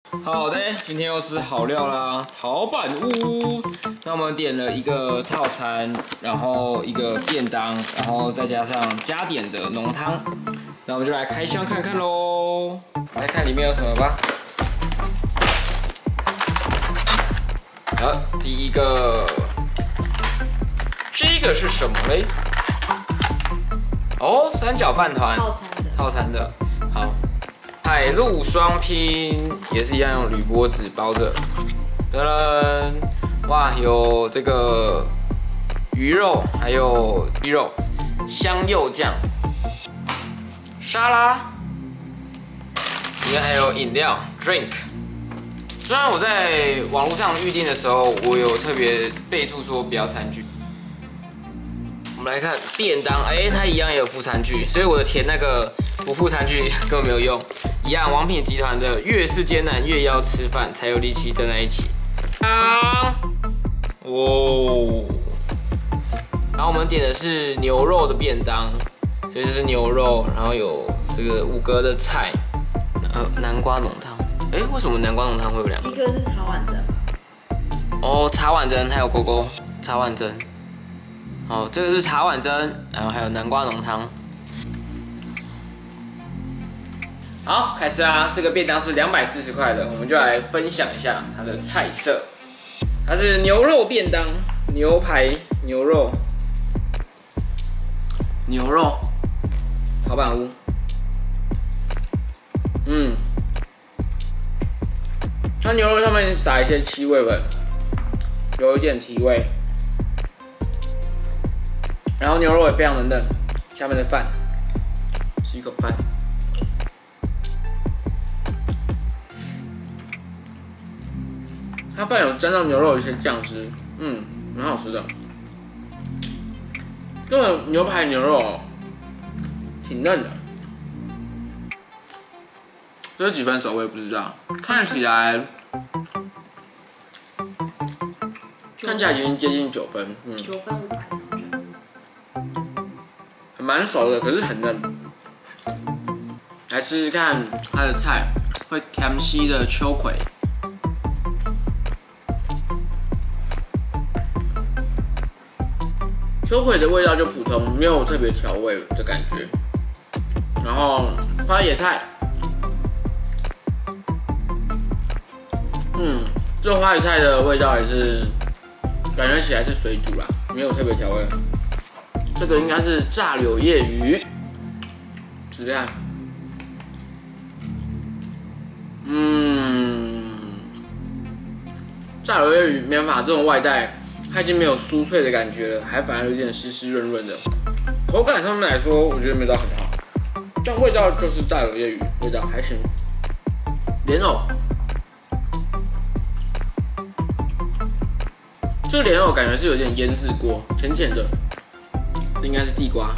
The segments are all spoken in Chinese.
好的，今天又吃好料啦，陶板屋。那我们点了一个套餐，然后一个便当，然后再加上加点的浓汤。那我们就来开箱看看喽，来看里面有什么吧。好，第一个，这个是什么嘞？哦，三角饭团，套餐的，好。海陆双拼也是一样用铝箔纸包着，噔噔，哇，有这个鱼肉，还有鸡肉，香柚酱，沙拉，里面还有饮料 drink。虽然我在网络上预订的时候，我有特别备注说不要餐具。我们来看便当，它一样也有附餐具，所以我的填那个不附餐具根本没有用。一样，王品集团的越是艰难越要吃饭，才有力气站在一起。哦，然后我们点的是牛肉的便当，所以这是牛肉，然后有这个5格的菜，南瓜浓汤。为什么南瓜浓汤会有2个？ 一个是茶碗蒸。 哦，茶碗蒸还有勾勾茶碗蒸。哦，这个是茶碗蒸，然后还有南瓜浓汤。好，开始啦！这个便当是240块的，我们就来分享一下它的菜色。它是牛肉便当，牛排、牛肉、陶板屋。它牛肉上面撒一些七味粉，有一点提味。然后牛肉也非常的嫩，下面的饭，吃一口饭。它饭有沾到牛肉的一些酱汁，蛮好吃的。这个牛排牛肉挺嫩的，这是几分熟我也不知道，看起来已经接近9分 ，9分500。 蛮熟的，可是很嫩。来试试看它的菜，会甜西的秋葵。秋葵的味道就普通，没有特别调味的感觉。然后花椰菜，这花椰菜的味道也是感觉起来是水煮啦，没有特别调味。这个应该是炸柳叶鱼，试试看。炸柳叶鱼没办法，这种外带它已经没有酥脆的感觉了，还反而有点湿湿润润的。口感上面来说，我觉得没到很好，但味道就是炸柳叶鱼，味道还行。莲藕，这个莲藕感觉是有点腌制过，浅浅的。这应该是地瓜，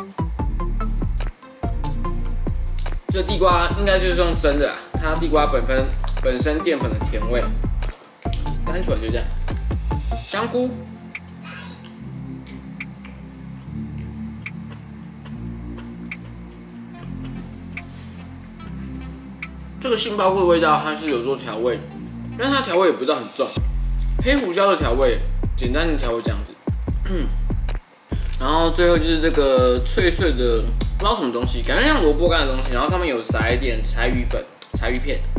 这地瓜应该就是用蒸的，它地瓜本身淀粉的甜味，单纯就这样。香菇，这个杏鲍菇的味道它是有做调味，但是它调味也不是很重，黑胡椒的调味，简单的调味这样子，然后最后就是这个脆脆的，不知道什么东西，感觉像萝卜干的东西，然后上面有撒一点柴鱼粉、柴鱼片，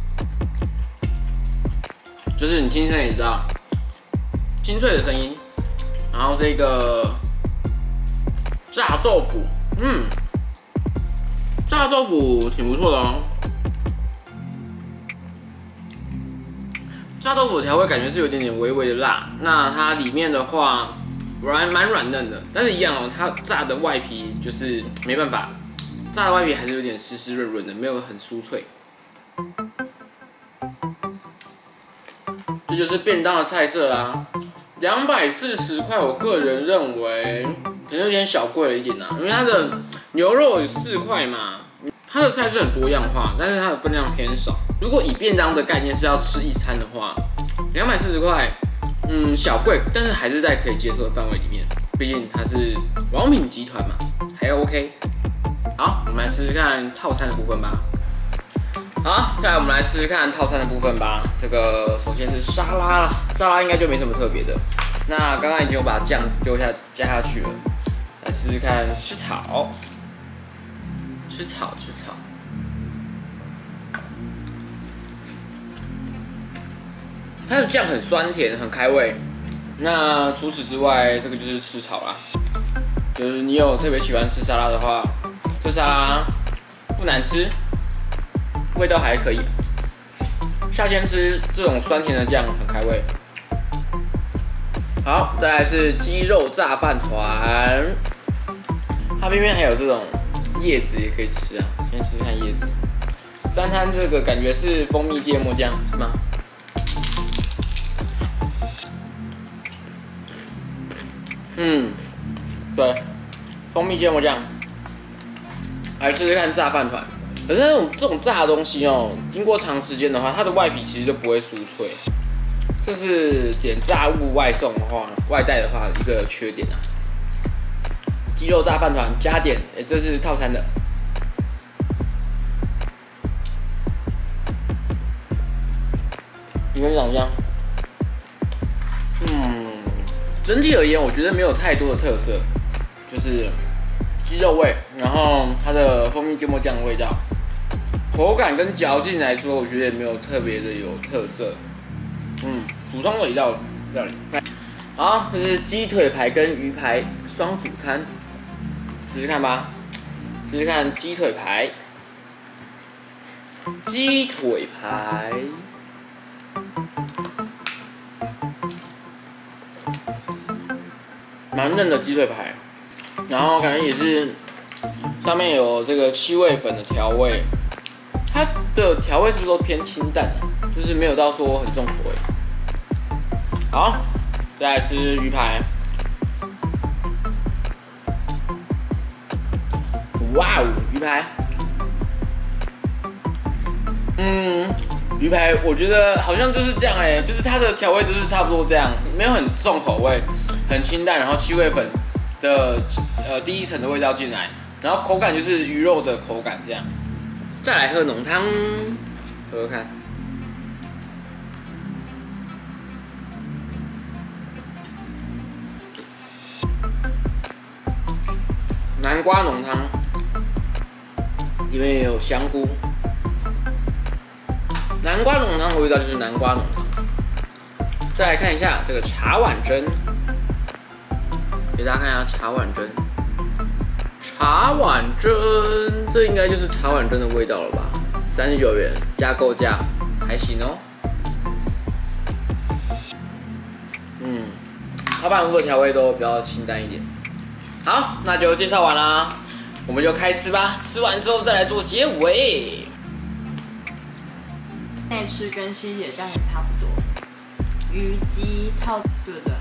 就是你听声也知道，清脆的声音。然后这个炸豆腐，炸豆腐挺不错的哦。炸豆腐的调味感觉是有点点微微的辣，那它里面的话。蛮软嫩的，但是一样哦，它炸的外皮就是没办法，炸的外皮还是有点湿湿润润的，没有很酥脆。这就是便当的菜色啦，240块，我个人认为可能有点小贵了一点啦，因为它的牛肉有4块嘛，它的菜是很多样化，但是它的分量偏少。如果以便当的概念是要吃一餐的话，240块。小贵，但是还是在可以接受的范围里面，毕竟它是王品集团嘛，还 OK。好，我们来试试看套餐的部分吧。 好，再来我们来吃吃看套餐的部分吧。这个首先是沙拉啦，沙拉应该就没什么特别的。那刚刚已经有把酱加下去了，来吃吃看吃草。它的酱很酸甜，很开胃。那除此之外，这个就是吃草啦。就是你有特别喜欢吃沙拉的话，这沙拉不难吃，味道还可以。夏天吃这种酸甜的酱很开胃。好，再来是鸡肉炸饭团，它边边还有这种叶子也可以吃啊。先吃吃看叶子，沾它这个感觉是蜂蜜芥末酱是吗？对，蜂蜜芥末酱。来试试看炸饭团，可是这种炸的东西哦，经过长时间的话，它的外皮其实就不会酥脆。这是点炸物外送的话，外带的话一个缺点啊。鸡肉炸饭团加点，这是套餐的。你们长这样，整体而言，我觉得没有太多的特色，就是鸡肉味，然后它的蜂蜜芥末酱的味道，口感跟嚼劲来说，我觉得也没有特别的有特色。普通的一道料理。好，这是鸡腿排跟鱼排双主餐，试试看吧。试试看鸡腿排，蛮嫩的鸡腿排，然后感觉也是上面有这个七味粉的调味，它的调味是不是都偏清淡啊？就是没有到说很重口味。好，再来吃鱼排。哇哦，鱼排。鱼排我觉得好像就是这样就是它的调味就是差不多这样，没有很重口味，很清淡，然后七味粉的第一层的味道进来，然后口感就是鱼肉的口感这样。再来喝浓汤，喝喝看。南瓜浓汤，里面也有香菇。南瓜浓汤的味道就是南瓜浓汤。再来看一下这个茶碗蒸，给大家看一下茶碗蒸。茶碗蒸，这应该就是茶碗蒸的味道了吧？39元加购价，还行哦。茶碗屋的调味都比较清淡一点。好，那就介绍完啦，我们就开吃吧。吃完之后再来做结尾。 内吃跟西姐这样也差不多，鱼鸡套对不对？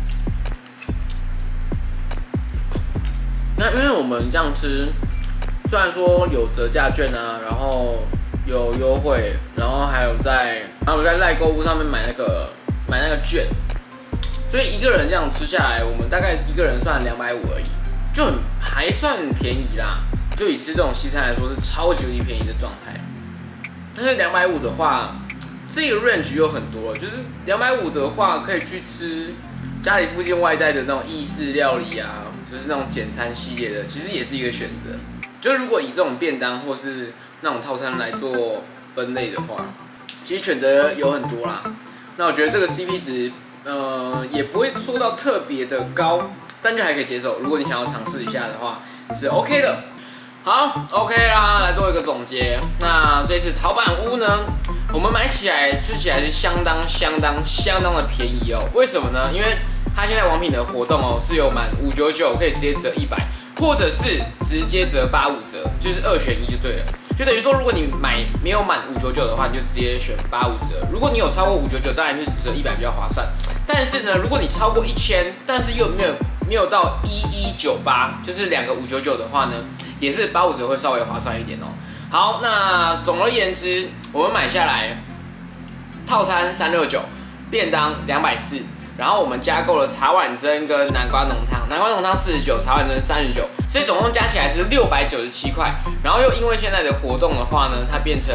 那因为我们这样吃，虽然说有折价券啊，然后有优惠，然后还有在赖购物上面买那个券，所以一个人这样吃下来，我们大概一个人算250而已，就还算便宜啦。就以吃这种西餐来说，是超级便宜的状态。但是250的话，这个 range 有很多了，就是250的话，可以去吃家里附近外带的那种意式料理啊，就是那种简餐系列的，其实也是一个选择。就如果以这种便当或是那种套餐来做分类的话，其实选择有很多啦。那我觉得这个 CP 值，也不会说到特别的高，但就还可以接受。如果你想要尝试一下的话，是 OK 的。好 ，OK 啦，来做一个总结。那这次陶板屋呢，我们买起来吃起来是相当的便宜哦。为什么呢？因为它现在王品的活动哦，是有满599可以直接折100，或者是直接折85折，就是2选1就对了。就等于说，如果你没有满599的话，你就直接选85折。如果你有超过599，当然就是折100比较划算。但是呢，如果你超过1000，但是又没有到1198，就是2个599的话呢，也是85折会稍微划算一点哦。好，那总而言之，我们买下来套餐369，便当240， 然后我们加购了茶碗蒸跟南瓜浓汤，南瓜浓汤49，茶碗蒸39，所以总共加起来是697块。然后又因为现在的活动的话呢，它变成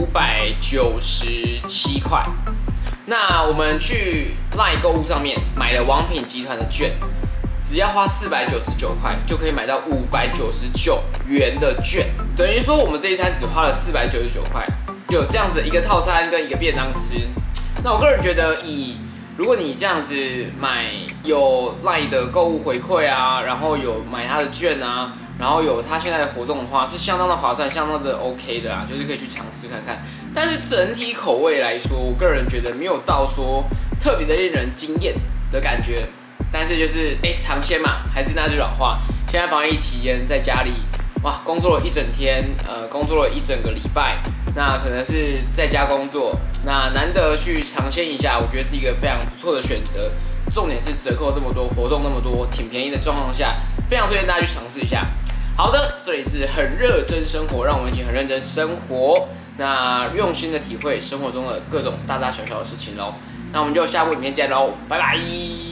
597块。那我们去 LINE 购物上面买了王品集团的券，只要花499块就可以买到599元的券，等于说我们这一餐只花了499块，就有这样子一个套餐跟一个便当吃。那我个人觉得如果你这样子买有 LINE 的购物回馈啊，然后有买它的券啊，然后有它现在的活动的话，是相当的划算，相当的 OK 的啦，就是可以去尝试看看。但是整体口味来说，我个人觉得没有到说特别的令人惊艳的感觉。但是就是尝鲜嘛，还是那句老话，现在防疫期间在家里哇工作了一整天，工作了一整个礼拜，那可能是在家工作，那难得去尝鲜一下，我觉得是一个非常不错的选择。重点是折扣这么多，活动那么多，挺便宜的状况下，非常推荐大家去尝试一下。好的，这里是很认真生活，让我们一起很认真生活，那用心的体会生活中的各种大大小小的事情喽。那我们就下部影片见喽，拜拜。